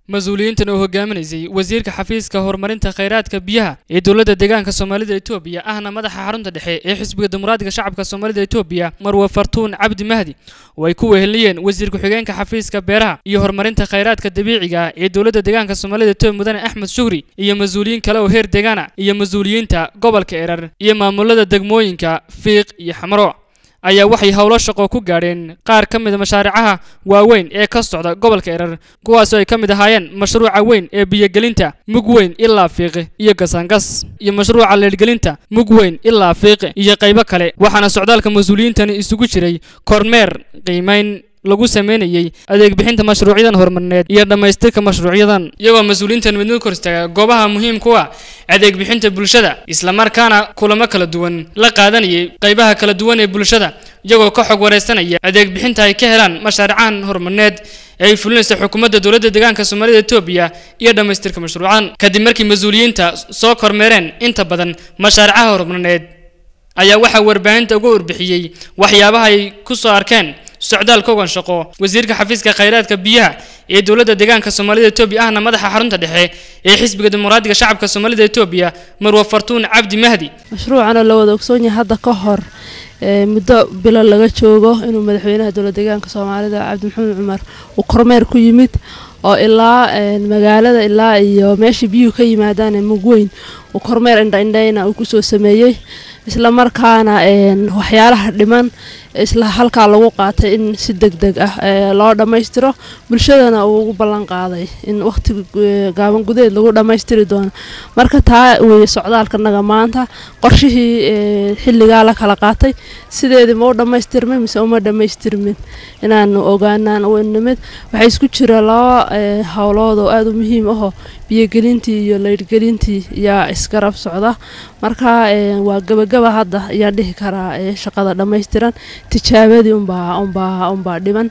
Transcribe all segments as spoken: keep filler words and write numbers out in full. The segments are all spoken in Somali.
مسؤولينتنا وهجامنيزي وزير كحفيز كهرمرين تخيرات كبيها الدولة دجان كصومالية إثيوبيا أهنا مدح حرون تدحي حسب الديمقراطية كشعب كصومالية إثيوبيا مروة فرتون عبد مهدي ويكوه هليين وزير كحجان كحفيز كبيرها يهرمرين تخيرات كدبيعية الدولة دجان كصومالية إثيوبيا مدن أحمد شغري هي مسؤولين كلاو هير دجانا هي مسؤولين تا قبل كإرر هي مامولة دجموين كفيق يحمروا ayaa waxay hawlo shaqo ku gaareen qaar ka mid ah mashaariicaha waaweyn ee ka socda gobolka Erar kuwaas oo ay ka mid ahaayeen mashruuca weyn ee biyo-gelinta mug weyn ilaa fiiqe iyo gasangas iyo mashruuca leedgelinta mug weyn ilaa fiiqe iyo qaybo kale waxaana socdaalka mas'uuliyiintani isugu jiray kormeer qiimeyn lagu sameeyay adeeg bixinta mashruucyadan horumarineed iyo dhamaystirka mashruucyadan iyagoo mas'uuliyiintan midna kor istaaga goobaha muhiimka ah adeeg bixinta bulshada isla markaana kulamo kala duwan la qaadanayay qaybaha kala duwan ee bulshada iyagoo ka xog wareysanaya adeeg bixinta ay ka helaan mashruucan horumarineed ay fulinaysa xukuumadda dawladda deegaanka Soomaaliya Itoobiya iyo dhamaystirka mashruucan kadib markii mas'uuliyiinta soo kormeereen inta badan mashruucaha horumarineed ayaa waxa warbaahinta ugu warbixiyay waxyaabaha ay ku soo arkeen socdaal kooban shaqo wasiirka xafiiska khayraadka biyaha ee dawladda deegaanka Soomaaliya Itoobiya ahna madaxa xarunta dhexe ee xisbiga dimuqraadiga shacabka Soomaaliya Itoobiya Marwa Fartuun Cabdi Mahdi mashruucana la wada ogsoon yahay hadda ka hor muddo bilo laga joogo inuu madaxweynaha dawladda deegaanka Soomaalida Cabdi Maxamed Cumar uu kormeer ku yimid oo ilaa magaalada ilaa iyo meeshii biyuhu ka yimaadaan mugweyn uu kormeer indha-indhayna uu ku soo sameeyay isla markaana waxyaalaha dhiman isla halka lagu qaatay in si degdeg ah loo dhameystiro bulshadana uu ugu ballan qaaday in waqti gaaban gudeed lagu dhameystiri doono marka taa way socdaalkanaga maanta qorshihii xilliga la kala qaatay sideedii ma u dhameystirmay mise uma dhameystirmin inaan ogaanaan oo nimid waxa isku jira laba hawlood oo aad u muhiim ah biyo-gelintii iyo leedgelintii yaa isgarab socda marka waa gabagaba hadda ayaan dhihi karaa shaqada dhameystiran tijaabadii umba umba umba dhiman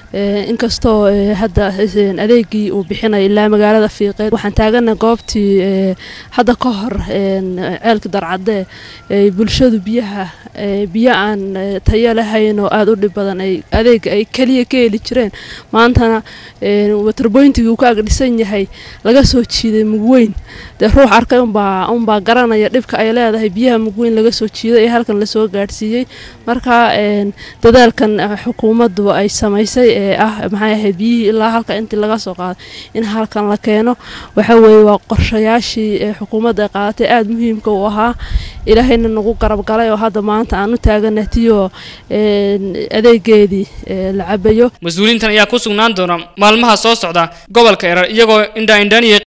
inkastoo hadda adeegii uu bixinay ilaa magaalada fiiqeed waxaan taagana goobtii hadda ka hor ceelka darcade ee bulshadu biyaha biyo aan tayo lahayn oo aad u dhib badan ay adeeg ay kaliya ka heli jireen maantana water pointigu ka agdhisan yahay laga soo jiiday mugweyn de ruux arkay umba umba garanaya dhibka ay leedahay biyaha mugweyn laga soo jiiday ee halkan la soo gaarsiiyay marka dadaalkan xukuumaddu ay samaysay ee ah maxay ahayd biyihii ilaa halka intii laga soo qaaday in halkan la keeno waxa weeye waa qorshayaashii xukuumadda ay qaadatay aad muhiimka u ahaa ilaahayna nagu garab galay oo hadda maanta aan u taaganahay adeegeedii la cabayo mas'uuliyiintan ayaa ku sugnaan doona maalmaha soo socda gobolka Erar iyagoo indha-indhaniyay